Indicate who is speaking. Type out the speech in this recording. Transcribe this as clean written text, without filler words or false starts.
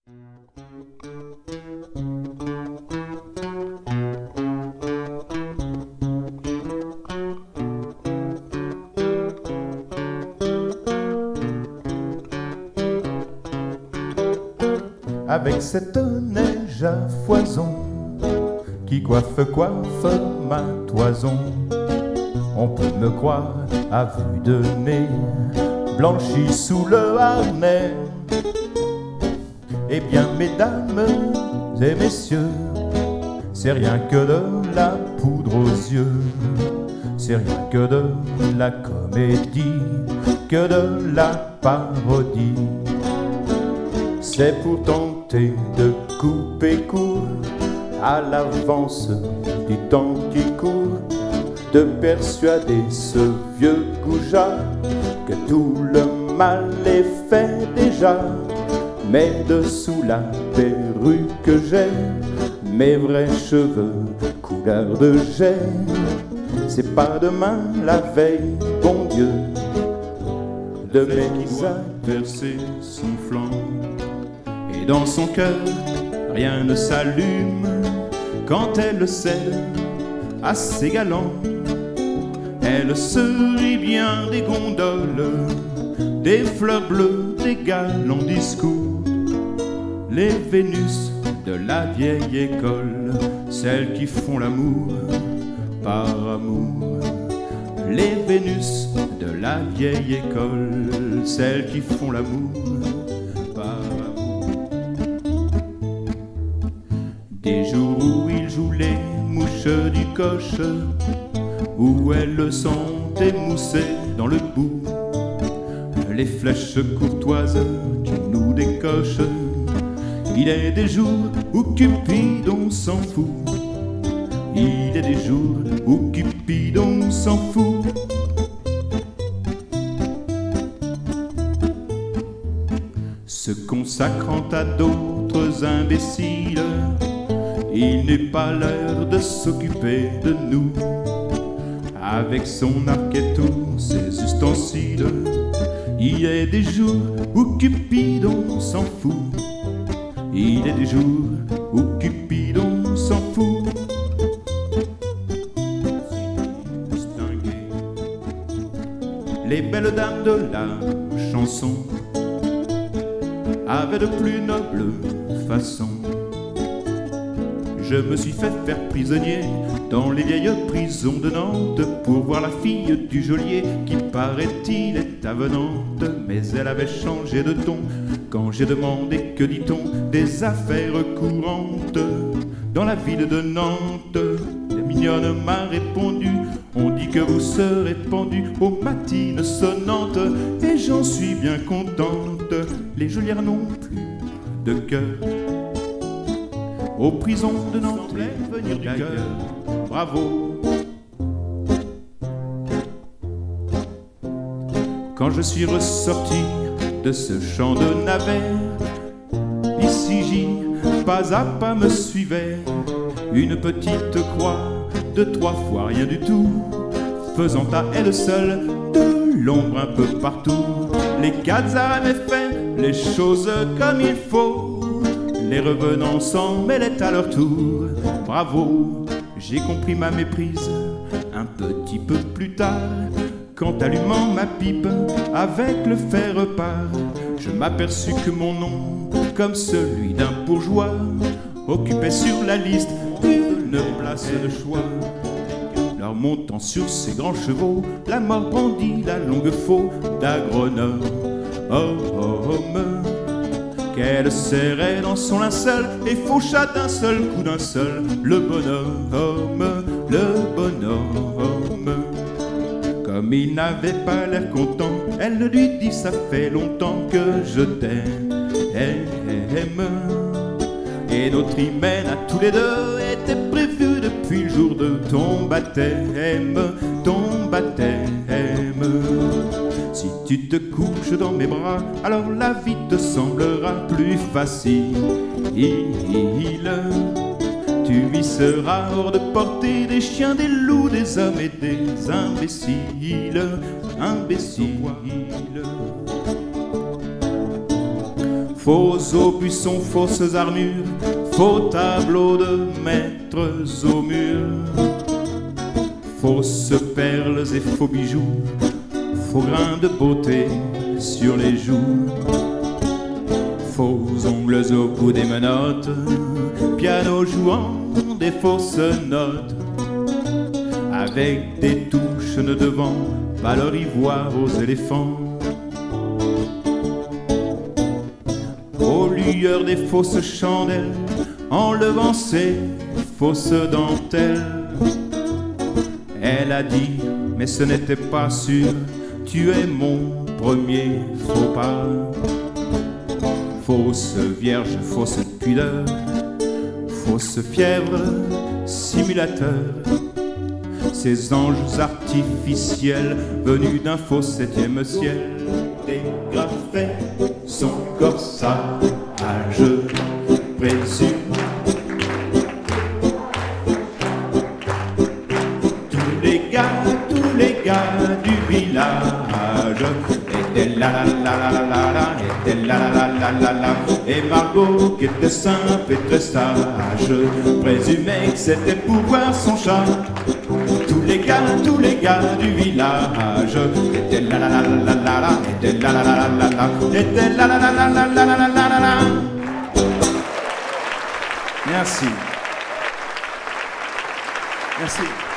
Speaker 1: Avec cette neige à foison qui coiffe ma toison, on peut me croire à vue de nez, blanchi sous le harnais. Eh bien, mesdames et messieurs, c'est rien que de la poudre aux yeux, c'est rien que de la comédie, que de la parodie. C'est pour tenter de couper court à l'avance du temps qui court, de persuader ce vieux goujat que tout le mal est fait déjà. Mais dessous la perruque que j'ai, mes vrais cheveux couleur de jet, c'est pas demain la veille, bon Dieu, de mes adversaires son flanc. Et dans son cœur, rien ne s'allume quand elle cède à ses galants. Elle se rit bien des gondoles, des fleurs bleues, des galants discours. Les Vénus de la vieille école, celles qui font l'amour par amour. Les Vénus de la vieille école, celles qui font l'amour par amour. Des jours où il joue les mouches du coche, où elles sont émoussées dans le bout, les flèches courtoises qui nous décochent. Il est des jours où Cupidon s'en fout, il est des jours où Cupidon s'en fout. Se consacrant à d'autres imbéciles, il n'est pas l'heure de s'occuper de nous. Avec son arc et tous ses ustensiles, il est des jours où Cupidon s'en fout, il est des jours où Cupidon s'en fout. Les belles dames de la chanson avaient de plus nobles façons. Je me suis fait faire prisonnier dans les vieilles prisons de Nantes pour voir la fille du geôlier qui, paraît-il, est avenante. Mais elle avait changé de ton quand j'ai demandé, que dit-on, des affaires courantes dans la ville de Nantes. La mignonne m'a répondu: on dit que vous serez pendu aux matines sonnantes. Et j'en suis bien contente. Les geôlières n'ont plus de cœur aux prisons de Nantes, venir du cœur. Bravo. Quand je suis ressorti de ce champ de navets, ici j'y, pas à pas me suivait une petite croix de 3 fois rien du tout, faisant à elle seule de l'ombre un peu partout. Les Khazars aimaient faire les choses comme il faut, les revenants s'en mêlaient à leur tour. Bravo, j'ai compris ma méprise un petit peu plus tard, quand allumant ma pipe avec le faire-part, je m'aperçus que mon nom, comme celui d'un bourgeois, occupait sur la liste une place de choix. Leur montant sur ses grands chevaux, la mort brandit la longue faux d'agronome, qu'elle serrait dans son linceul et faucha d'un seul coup d'un seul le bonhomme, le bonhomme. Comme il n'avait pas l'air content, elle lui dit: ça fait longtemps que je t'aime. Et notre hymen à tous les deux était prévu depuis le jour de ton baptême, ton baptême. Si tu te couches dans mes bras, alors la vie te semblera plus facile. Tu y seras hors de portée des chiens, des loups, des hommes et des imbéciles, imbéciles. Faux buissons, fausses armures, faux tableaux de maîtres au mur, fausses perles et faux bijoux, faux grains de beauté sur les joues, faux ongles au bout des menottes, piano jouant des fausses notes, avec des touches de devant, valeur ivoire aux éléphants. Aux lueurs des fausses chandelles, enlevant ses fausses dentelles. Elle a dit, mais ce n'était pas sûr, tu es mon premier faux pas. Fausse vierge, fausse pudeur, fausse fièvre, simulateur. Ces anges artificiels venus d'un faux septième ciel dégrafaient son corsage, présume. Tous les gars du village étaient là la la la la la la, étaient là la la la la la. Et Margot, qui était simple et très sage, présumait que c'était pour voir son chat. Tous les gars du village étaient là la la la la la, étaient là la la la la la, étaient là la la la la la la la la. Merci. Merci.